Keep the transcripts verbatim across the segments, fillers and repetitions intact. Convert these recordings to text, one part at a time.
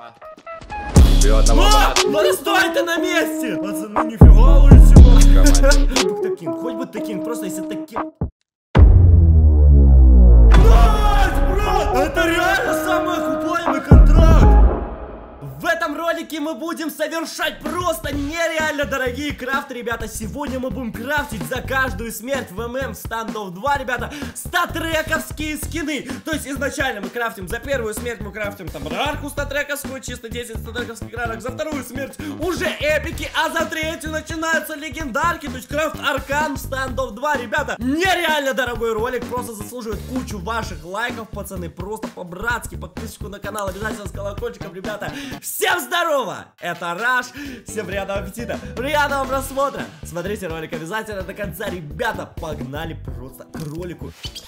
Опа. Ну стой ты на месте! Пацаны, нифига лучше. Таким, хоть бы таким, просто если таким. Это реально самый окупаемый контракт! В этом ролике мы будем совершать просто нереально дорогие крафты, ребята. Сегодня мы будем крафтить за каждую смерть в эм эм Standoff два, ребята, статрековские скины. То есть изначально мы крафтим за первую смерть, мы крафтим там рарку статрековскую, чисто десять статрековских рарок. За вторую смерть уже эпики, а за третью начинаются легендарки. То есть крафт аркан в Standoff два, ребята. Нереально дорогой ролик, просто заслуживает кучу ваших лайков, пацаны. Просто по-братски, подписку на канал, обязательно с колокольчиком, ребята. Всем здорово! Это Раш. Всем приятного аппетита, приятного просмотра. Смотрите ролик обязательно до конца, ребята. Погнали просто к ролику.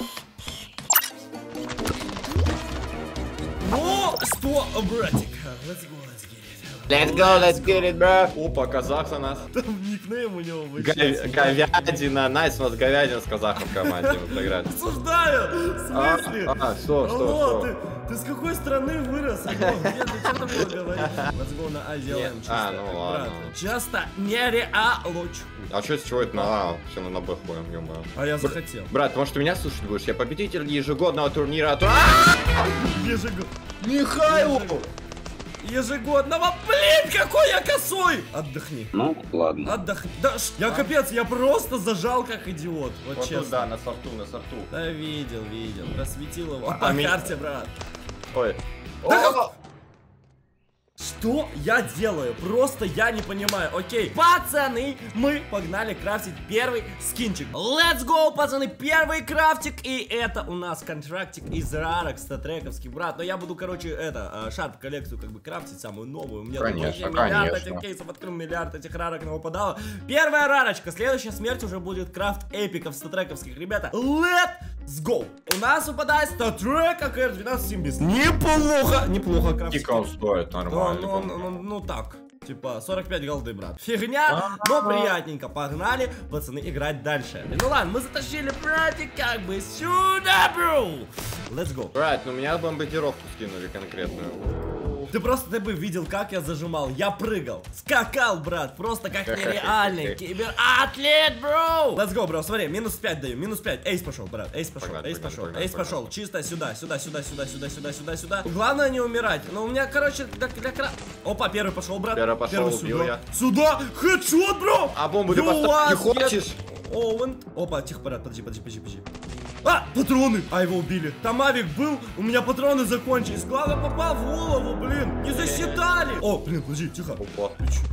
Ну что, братик, let's go, let's get it. Let's go, let's get it, bro. Опа, казах за нас. Там никнейм у него Говя говядина, найс, у нас говядина с казахом в команде мы проиграли. Обсуждаю, в смысле? А, а, что, что, Алло, что? Ты, ты с какой страны вырос? Алло, где ты, что там было говорить? Let's go на А делаем чисто. А, ну ладно. Брат, часто нереалочку. А что, с чего это на А? Все на Б ходим, ё-моё. А я захотел. Брат, может ты меня слушать будешь? Я победитель ежегодного турнира. Ежегодно. Михаил! Ежегодного, блин, какой я косой! Отдохни. Ну, ладно. Отдохни. Да, ш... я капец, я просто зажал как идиот. Вот, Вот честно. да, на сорту, на сорту. Да, видел, видел. Просветил его. А, По а ми... карте, брат. Ой. Да как... Что я делаю? Просто я не понимаю. Окей, пацаны, мы погнали крафтить первый скинчик. Let's go, пацаны, первый крафтик. И это у нас контрактик из рарок статрековский, брат. Но я буду, короче, это, шарп коллекцию как бы крафтить, самую новую. У меня конечно, миллиард конечно. этих кейсов открыл, миллиард этих рарок нам выпадало. Первая рарочка, следующая смерть уже будет крафт эпиков статрековских, ребята. Let's go. У нас выпадает статрек а ка эр двенадцать Симбис. Неплохо, неплохо крафтить. Сколько он стоит, нормально. Ну, ну, ну, ну так, типа сорок пять голды, брат. Фигня, но приятненько. Погнали, пацаны, играть дальше. Ну ладно, мы затащили, братик, как бы сюда, бро. Let's go. Брат, ну меня бомбардировку скинули конкретную. Ты просто, ты бы видел, как я зажимал. Я прыгал, скакал, брат, просто как нереальный кибератлет, бро. Let's go, бро, смотри, минус пять даю, минус пять. Эйс пошел, брат, эйс пошел, погнали, эйс погнали, пошел, погнали, эйс погнали. пошел. Чисто сюда, сюда, сюда, сюда, сюда, сюда, сюда, сюда, сюда. Главное не умирать. Но у меня, короче, для, для Опа, первый пошел, брат. Первый пошел, Первый убил сюда. я. Сюда, хедшот, бро. А бомбу ты You поставить не was хочешь? get owned. Опа, тихо, брат, подожди, подожди, подожди, подожди. А, патроны! А его убили. Там авик был, у меня патроны закончились. Главное, попал в голову, блин. Не засчитали. О, блин, подожди, тихо. Опа.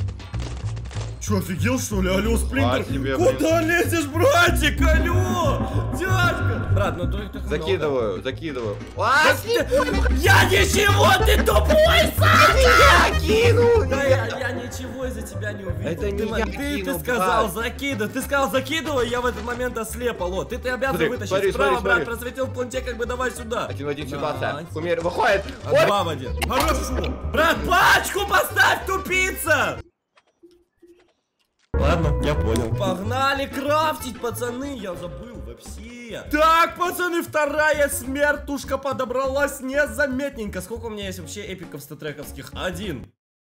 Че, офигел, что ли? Алло, Сплинтер. тебе, Куда блин. лезешь, братик? Алло, дядька. Брат, ну ты... ты Закидываю, много. закидываю. А, да ты... Я ничего, ты тупой, Саша! Я кинул! Да я, я ничего из-за тебя не увидел. Это не ты, я ты, кинул, ты сказал брат. закидывай, ты сказал закидывай, я в этот момент ослеп, алло. Ты, ты обязан Смотри, вытащить. смотри, Справа, смотри, брат, смотри. просветил в планте, как бы давай сюда. Один в один ситуация. Найс. Кумир выходит. А, два в один. Хорошо. Брат, пачку поставь, тупица! Ладно, я понял. Погнали крафтить, пацаны, я забыл вообще. Так, пацаны, вторая смертушка подобралась незаметненько. Сколько у меня есть вообще эпиков статрековских? Один.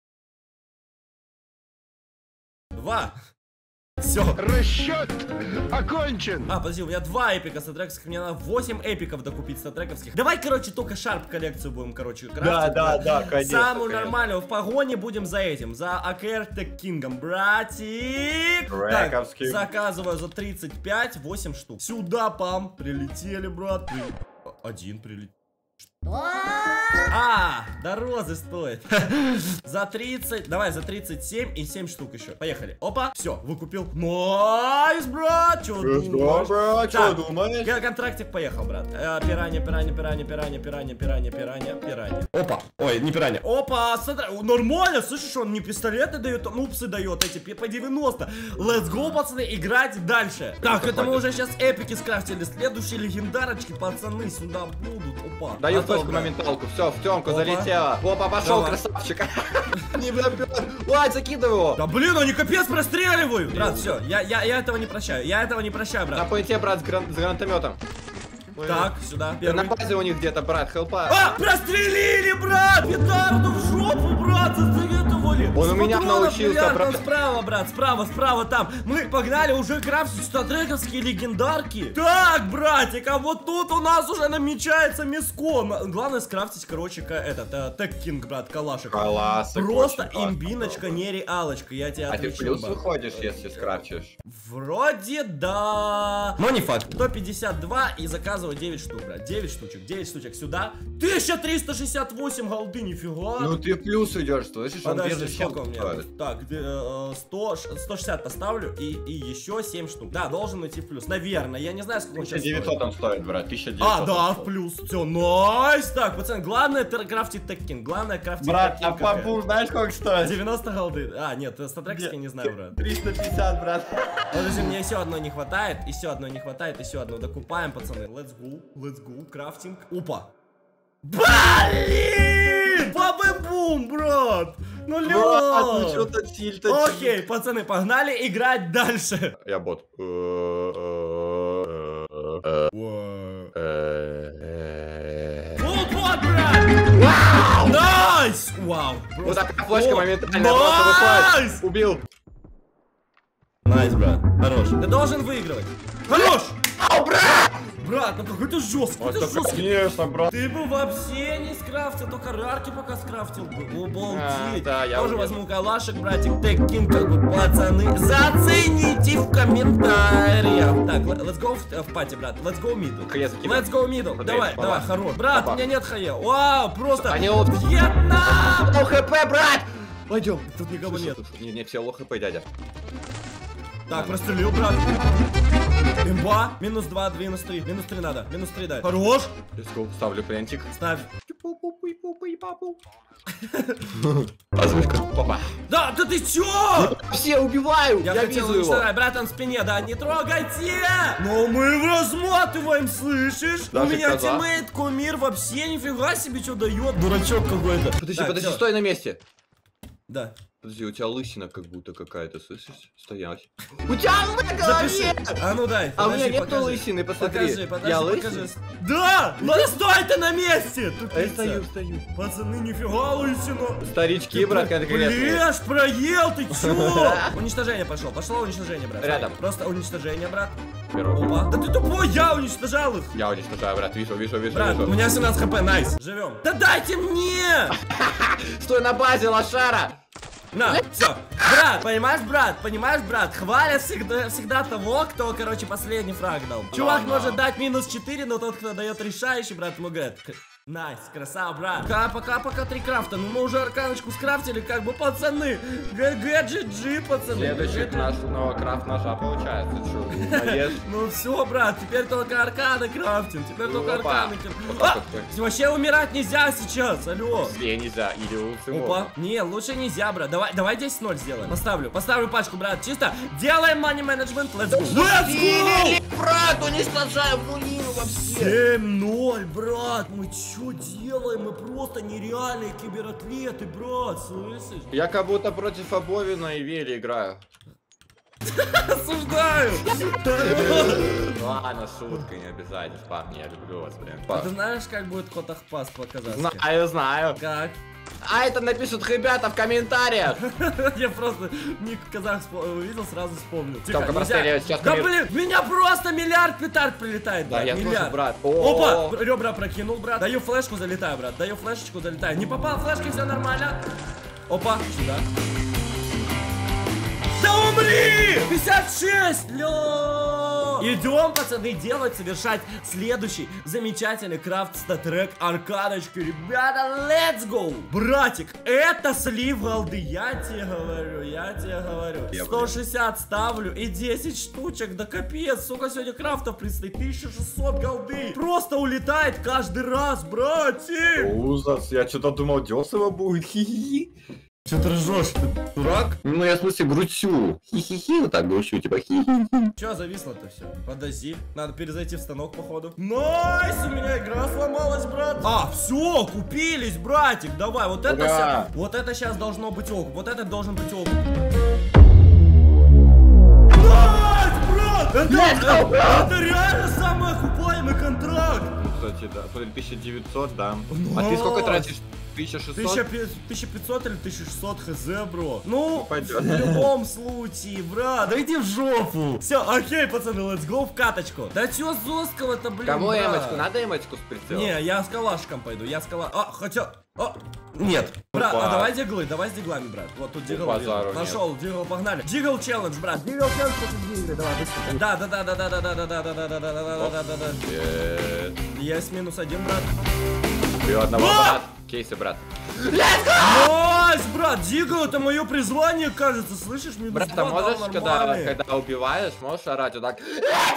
Два. Все. Расчет окончен. А, подожди, у меня два эпика статрековских, мне надо восемь эпиков докупить статрековских. Давай, короче, только шарп коллекцию будем, короче, крафтить. Да, да, да, конечно. Самую конечно. нормальную, в погоне будем за этим, за а ка эр Tech King'ом, братик. Так, заказываю за тридцать пять, восемь штук. Сюда, пам, прилетели, брат. При... Один прилетел. А, до розы стоит. За тридцать, давай за тридцать семь и семь штук еще. Поехали. Опа, все, выкупил. Найс, брат. Че думаешь? Брат, что думаешь? Контрактик поехал, брат. Э, пиранья, пиранья, пиранья, пиранья, пиранья, пиранья, пиранья, пиранья. Опа, ой, не пиранья. Опа, смотри, нормально, слышишь, он не пистолеты дает, он упсы дает, эти по девяносто. Let's go, пацаны, играть дальше. Так, это мы уже сейчас эпики скрафтили. Следующие легендарочки, пацаны, сюда будут. Опа. Даю точку моменталку, все, в темку залетела. Опа, пошел, красавчик. Не влюблен. Ой, закидываю. Да блин, они капец простреливают. Брат, все, я, я, я этого не прощаю. Я этого не прощаю, брат. На поинте, брат, с, гран с гранатометом. Так, сюда. На базе у них где-то, брат, хелпа. А, прострелили, брат! Петарду в жопу брат, засоветовали. Он у меня Патронов научился, миллиард, брат. он справа, брат, справа, справа там. Мы погнали уже крафтить статрековские легендарки. Так, братик, а вот тут у нас уже намечается мяско. На- Главное скрафтить, короче, ка- этот, э, Тек Кинг, брат, калашик. Каласик Просто очень классно имбиночка, было. нереалочка, я тебе А ты в отвечу. плюс брат. выходишь, если скрафчишь? Вроде да. Но не факт. сто пятьдесят два и заказываю девять штук, брат. девять штучек, девять штучек сюда. тысяча триста шестьдесят восемь голды, нифига. Ну ты в плюс идешь, слышишь? Он Подожди, бежит, чем сколько у меня? стоит. Так, где, э, сто, ш- сто шестьдесят поставлю и, и еще семь штук. Да, должен идти в плюс. Наверное, я не знаю, сколько он сейчас тысяча девятьсот стоит. он стоит, брат, тысяча девятьсот. А, да, он в стоит. плюс. Все, найс. Так, пацан, главное это крафтить Теккин. Главное крафтить Брат, Теккин а папу знаешь, сколько стоит? девяносто голды. А, нет, статрекский не знаю, брат. триста пятьдесят, брат. Подожди, мне еще одно не хватает, еще одно не хватает, еще одно докупаем, пацаны. Let's go, let's go, крафтинг. Опа. Блин! Бабы-бум, брат! Ну Брат, ну лё! что-то тильта. Окей, пацаны, погнали играть дальше. Я бот. Опа, брат! Найс! Вау! Вот такая флешка О, моментально просто выходит. найс! Убил. Найс, брат, хорош. Ты должен выигрывать. Хорош! Ау, брат! Брат, ну какой ты жесткий, Вот ты это, жесткий. конечно, брат. Ты бы вообще не скрафтил, только рарки пока скрафтил бы. Обалдеть. А, да, я Тоже уверен. возьму калашек, братик, Теккин, как бы, пацаны. Зацените в комментариях. Так, л- let's go в, в пати, брат. Let's go middle. Хае закинул. Let's go middle. Смотри, Давай, баба. давай, хорош. Брат, Баба. у меня нет хае. Вау, просто Они вот- Вьетнам! Лоу хп, брат! Пойдем. Тут никого нет. Не, не, все лоу хп, дядя. Так, прострелил, брат. Имба. Минус два, минус три. Минус три надо. Минус три дай. Хорош. Let's go. Ставлю плентик. Ставь. Озвучка. Папа. Да, да ты чё? Все убиваю! Я, Я, хотел вижу его. уничтожать, брат, он в спине, да, не трогайте! Но мы разматываем, слышишь? У Даже меня коза. тиммейт Кумир вообще нифига себе что дает, дурачок какой-то. Подожди, Так, подожди, всё. стой на месте. Да. Подожди, у тебя лысина как будто какая-то, слышишь? Стоять. У тебя на Запиши. голове! А ну дай. А у меня подожди, нету покажи. лысины, посмотри. Покажи, подожди, Я покажи. лысый? Да! Ну стой ты на месте! Я Тупица. стою, стою. Пацаны, нифига лысина. Старички, брат, конкретные. Блеш, проел, ты чё? Уничтожение пошло, пошло уничтожение, брат. Рядом. Просто уничтожение, брат. Беру. Опа. Да ты тупой, я уничтожал их. Я уничтожаю, брат, вижу, вижу, вижу, Брат, у вижу. меня семнадцать хп, найс. Живем. Да дайте мне! Стой на базе, лошара! На, все. Брат, понимаешь, брат, понимаешь, брат, хвалят всегда, всегда того, кто, короче, последний фраг дал. Чувак Да, может да. дать минус четыре, но тот, кто дает решающий, брат, ему говорят, «К- найс, красава, брат. Пока, пока, пока три крафта, ну мы уже арканочку скрафтили, как бы, пацаны. гэ джи джи, пацаны. Следующий гэ джи джи. наш, но крафт ножа получается. Чё, наешь? Ну все, брат, теперь только арканы крафтим, теперь только Опа. арканы крафтим. Вот так А, вот. вообще умирать нельзя сейчас, алло. Зле нельзя, или лучше Опа, можно. не, лучше нельзя, брат. Давай, давай десять ноль сделаем. Поставлю, поставлю пачку, брат. Чисто делаем money management. Let's go. Let's go! Брат, уничтожаем нулину вообще! семь ноль, брат. Мы чё делаем? Мы просто нереальные кибератлеты, брат. Слышишь? Я как будто против Абовина и Вели играю. Осуждаю. Ладно, шутка, не обижайтесь, парни, я люблю вас, блин. А ты знаешь, как будет Котахпас по-казахски? Знаю, знаю. Как? А это напишут ребята в комментариях. Я просто ник казах спо- увидел, сразу вспомнил. Тихо, Только нельзя. простреливать, сейчас Да коммен- блин, меня просто миллиард петард прилетает, Да, брат, я тоже, миллиард. брат. Опа, О. ребра прокинул, брат. Даю флешку, залетаю, брат. Даю флешечку, залетаю. Не попал флешки, все нормально. Опа, сюда. Да умри! пятьдесят шесть, лё! Идем, пацаны, делать, совершать следующий замечательный крафт статрек аркадочки. Ребята, let's go! Братик, это слив голды, я тебе говорю, я тебе говорю. Я сто шестьдесят ставлю и десять штучек, да капец, сука, сегодня крафтов предстоит, тысяча шестьсот голды. Просто улетает каждый раз, братик! Ужас, я что-то думал, дёсово будет. Хи-хи-хи. Че ты ржешь, ты дурак? Ну, я в смысле гручу. Хи-хи-хи, вот так гручу, типа хи-хи-хи. Че зависло-то все? Подожди, надо перезайти в станок, походу. Найс, у меня игра сломалась, брат. А, все, купились, братик. Давай, вот это Ура! ща- вот это сейчас должно быть ок. Вот это должен быть ок. Найс, брат! Это, Let's go, это, брат! это реально самый окупаемый контракт. кстати, да. тысяча девятьсот, да. Ну, А ты сколько тратишь? тысяча шестьсот? тысяча пятьсот или тысяча шестьсот хз, бро. Ну, пойдет. в любом случае, брат, да иди в жопу. Все, окей, пацаны, let's go в каточку. Да чё жесткого-то, блин, Кому брат? эмочку? Надо эмочку с прицелом? Не, я с калашком пойду, я с кала... А, хотя... А, нет. Брат, Опа. а давай диглы, давай с диглами, брат. Вот тут дигл. базару Нашел, дигл, погнали. Дигл челлендж, брат. Дигл челлендж против диглы, давай, быстро. Да, да, да, да, да, да, да, да, да, да, да, да, да, да, да, да, да. Э, Есть минус один, брат. Ты одного, А! брат. Кейсы, брат. Найс, брат, дигл, это мое призвание, кажется, слышишь? Минус Брат, а два, можешь, дал когда, нормальный. когда убиваешь, можешь орать вот так?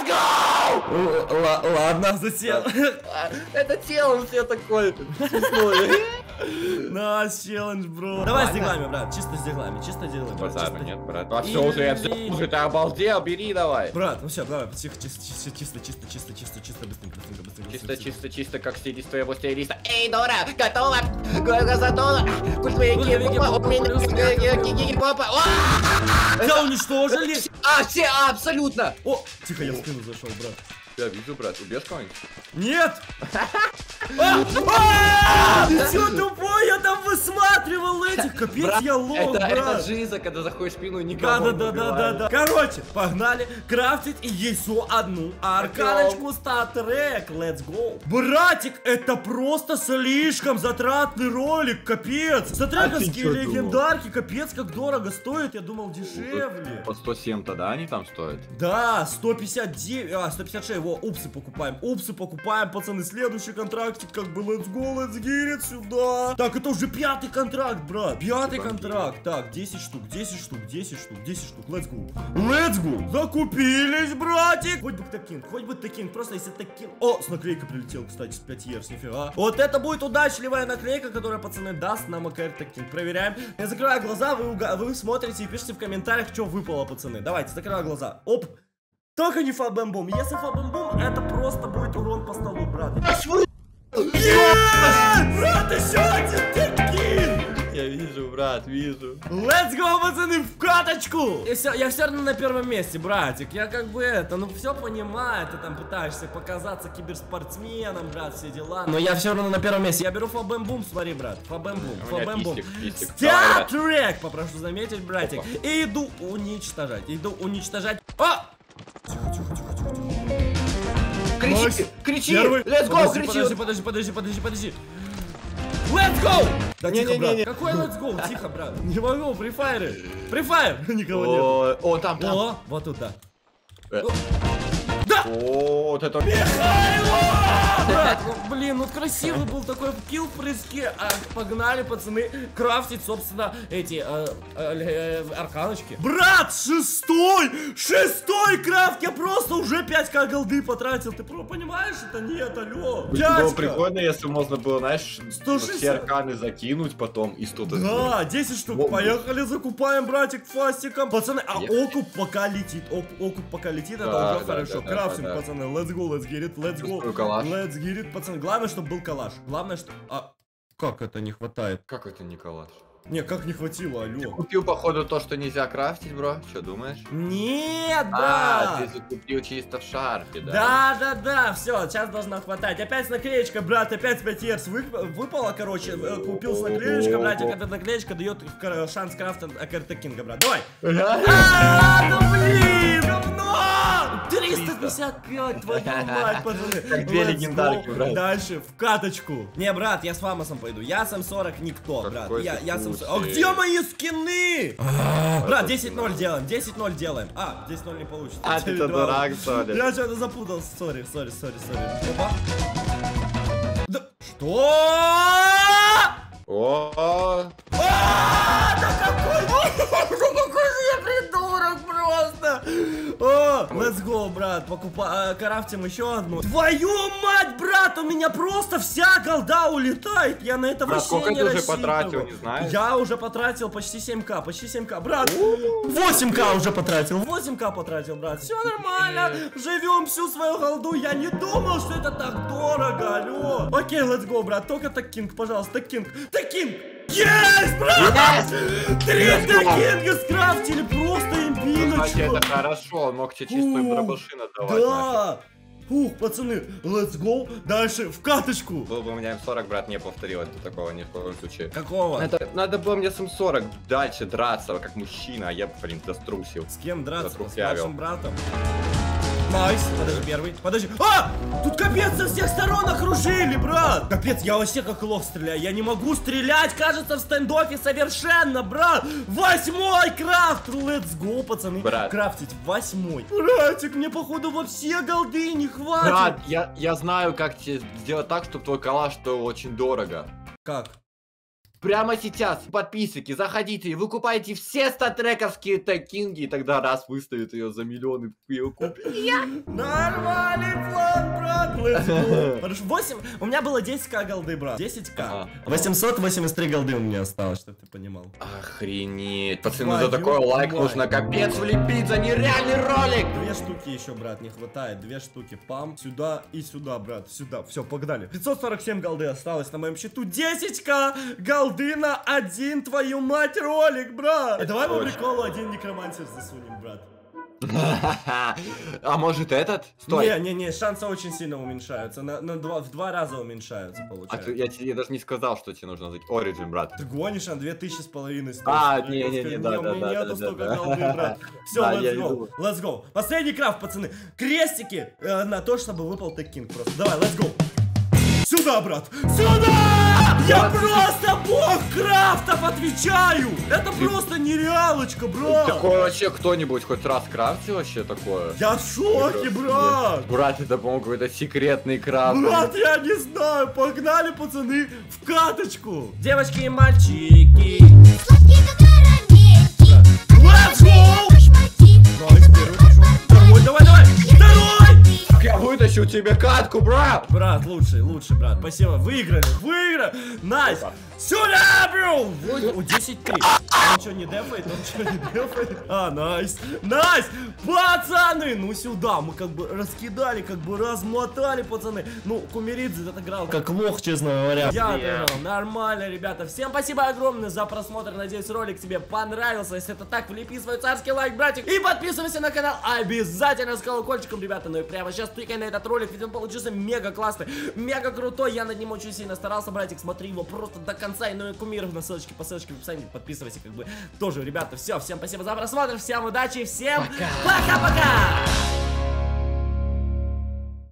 Л- Ладно, затем. Это тело все такое смешное. Найс челлендж, бро. Давай с диглами, брат, чисто с диглами, чисто диглы, брат. Базара чисто- нет, брат. А все уже, я все уже, ты обалдел, бери давай. Брат, ну все, давай, тихо, чисто, чисто, чисто, чисто, чисто, чисто, чисто, быстренько, быстренько, быстренько. Чисто, быстренько. чисто, чисто, как стилист твоего стилиста. Эй, Дора, готова? Готова? Пусть мои Вики, Вики, кипа, у плюс меня кипа. Тебя уничтожили? А, все, абсолютно. О, тихо, я в спину зашел, брат. Я вижу, брат, убьешь кого-нибудь? Нет! А! А! Ты чё тупой? Я там высматривал этих! Капец, я лох, это, это брат! жиза, когда заходишь в спину и никого Да, да, не да, да, да, убиваешь. да. Короче, погнали крафтить еще одну арканочку статрек. Let's go. Братик, это просто слишком затратный ролик, капец. Статрековские А ты чё легендарки, капец, как дорого стоит. Я думал, дешевле. По сто семь тогда они там стоят? Да, сто пятьдесят девять, а, сто пятьдесят шесть, во, упсы покупаем, упсы покупаем, пацаны, следующий контрактик, как бы, let's go, let's get it сюда. Так, это уже пятый контракт, брат, пятый контракт, так, десять штук, десять штук, десять штук, десять штук, let's go, let's go, закупились, братик. Хоть бы такинг, хоть бы такинг, просто если такинг, о, с наклейкой прилетел, кстати, с пять ерс, нифига. Вот это будет удачливая наклейка, которая, пацаны, даст нам АКР такинг, проверяем. Я закрываю глаза, вы, уга- вы смотрите и пишите в комментариях, что выпало, пацаны, давайте, закрываю глаза, оп. Только не фабэмбум. Если фабэмбум, это просто будет урон по столу, брат. Yes! Брат, еще один такин! Я вижу, брат, вижу. Let's go, пацаны, в каточку! Я все, я все равно на первом месте, братик. Я как бы это, ну все понимаю. Ты там пытаешься показаться киберспортсменом, брат, все дела. Но я все равно на первом месте. Я беру фабэмбум, смотри, брат. Фабэмбум, У меня фабэмбум. пистик, пистик. Давай, брат. Статрек, попрошу заметить, братик. Опа. И иду уничтожать. Иду уничтожать. А! Тихо, тихо, тихо, тихо, тихо. Кричи, Найс. кричи, Первый. let's go, Подожди, кричи. подожди, подожди, подожди, подожди, подожди. Let's go! Да Не, тихо, не, не, брат. не. Какой let's go? Тихо, брат. Не могу, фрифайры. Фрифайр. Никого нет. О, о, там, там. О, вот тут, да. Э. Да! О, вот это... Брат, ну, блин, ну красивый был такой килл в прыжке. А, погнали, пацаны, крафтить, собственно, эти э, э, э, арканочки. Брат, шестой! Шестой крафт! Я просто уже пять ка голды потратил. Ты про понимаешь это? Нет, алло. Было Дядька! прикольно, если можно было, знаешь, сто шестьдесят. все арканы закинуть потом и что-то сделать. Да, десять штук. Вот. Поехали, закупаем, братик, фастиком. Пацаны, а Ехали. окуп пока летит. Оп, окуп пока летит, это Да, уже да, хорошо. да, да, Крафтим, да, да. пацаны. Let's go, let's get it, let's go. Чувствую калаш. Let's get it, пацаны. Главное, чтобы был калаш. Главное, что... А, как это не хватает? Как это не калаш? Не, как не хватило, алло. Купил, походу, то, что нельзя крафтить, бро. Что думаешь? Нет, А, брат. ты закупил чисто в шарпе, да? Да, да, да, все, сейчас должно хватать. Опять наклеечка, брат, опять пять ерс выпало, короче, э, купил с наклеечкой, братик, эта наклеечка дает кар- шанс крафта Акерта Кинга, брат. Давай. А, ну блин, говно! триста пятьдесят пять, твою мать, пацаны. Как две Let's легендарки, go. брат. Дальше, в каточку. Не, брат, я с Фамосом пойду. Я с эм сорок никто, брат. Какой Я, ты я с эм сорок. А пусик. где мои скины? Брат, десять ноль делаем, десять ноль делаем. А, десять ноль не получится. А, ты девять два. дурак, что ли? Я что-то запутался, сори, сори, сори, сори. Опа. Да, что? О, А, да какой, да какой же я придурок просто! О, let's go, брат, покупаем, крафтим еще одну. Твою мать, брат, у меня просто вся голда улетает. Я на это брат, вообще сколько не ты уже рассчитывал. потратил, не знаешь? Я уже потратил почти семь ка, почти семь ка, брат. восемь ка уже потратил, восемь ка потратил, брат. Все нормально, живем всю свою голду. Я не думал, что это так дорого, алло. Окей, let's go, брат, только такинг, пожалуйста, такинг, такинг. Есть, брат! Три Let's go. такинга скрафтили, просто кстати, имбиночку. это хорошо, он мог тебе чистую Фу. дробашин отдавать. нафиг. Да. Ух, пацаны, let's go. Дальше в каточку. Был бы у меня эм сорок, брат, не повторил это такого ни в коем случае. Какого? Это, надо было мне с эм сорок дальше драться, как мужчина, а я, блин, заструсил. С кем драться? С Затрухлявил. нашим братом. Найс, подожди, первый, подожди. А! Тут капец со всех сторон окружили, брат. Капец, я вообще как лох стреляю. Я не могу стрелять, кажется, в стендофе совершенно, брат. Восьмой крафт, let's go, пацаны. Брат. Крафтить восьмой. Братик, мне походу во все голды не хватит. Брат, я, я знаю, как тебе сделать так, чтобы твой калаш стоил очень дорого. Как? Прямо сейчас, подписчики, заходите и выкупайте все статрековские текинги, и тогда раз выставит ее за миллионы, ее купит. Нормальный план, брат, let's go. Потому что восемь, у меня было десять ка голды, брат, десять ка. Ага. восемьсот восемьдесят три голды у меня осталось, чтобы ты понимал. Охренеть, пацаны, за Твою такой лайк мать. нужно капец влепить за нереальный ролик. Две штуки еще, брат, не хватает. Две штуки. Пам. Сюда и сюда, брат. Сюда. Все, погнали. пятьсот сорок семь голды осталось на моем счету. десять ка голды на один, твою мать, ролик, брат. И давай по приколу один некромансер засунем, брат. А может этот? Стой. Не-не-не, шансы очень сильно уменьшаются. На, на два, в два раза уменьшаются, А получается. ты- я тебе даже не сказал, что тебе нужно зайти. Origin, брат. Ты гонишь, а две тысячи с половиной стоит. А, не-не-не, да, у да, меня да, нету да, столько да. голды, брат. Все, Да, я let's go, иду. let's go. Последний крафт, пацаны. Крестики э, на то, чтобы выпал текинг просто. Давай, let's go. Сюда, брат! Сюда! Я просто бог крафтов, отвечаю! Это просто нереалочка, брат! Такое вообще кто-нибудь хоть раз крафтил вообще такое? Я в шоке, брат! Брат, это, по-моему, какой-то секретный крафт. Брат, я не знаю! Погнали, пацаны, в каточку! Девочки и мальчики! Let's go! Найс, первый пошел. Второй, давай, давай! Второй! Я вытащу тебе катку, брат! Брат, лучший, лучший, брат. Спасибо. Выиграли, выиграли. Найс. Сюда, бро. О, десять три. Он что, не дефает? Он что, не дефает? А, найс. Найс. Пацаны, ну сюда. Мы как бы раскидали, как бы размотали, пацаны. Ну, Кумиридзе отыграл как лох, честно говоря. Я отыграл. Нормально, ребята. Всем спасибо огромное за просмотр. Надеюсь, ролик тебе понравился. Если это так, влепи свой царский лайк, братик. И подписывайся на канал обязательно с колокольчиком, ребята. Ну и прямо сейчас тыкай на этот ролик, ведь он получился мега классный, мега крутой. Я над ним очень сильно старался, братик. Смотри его просто до конца. И ну и кумиров на ссылочке по ссылочке в описании. Подписывайся, как бы тоже, ребята. Все, всем спасибо за просмотр. Всем удачи, всем пока-пока.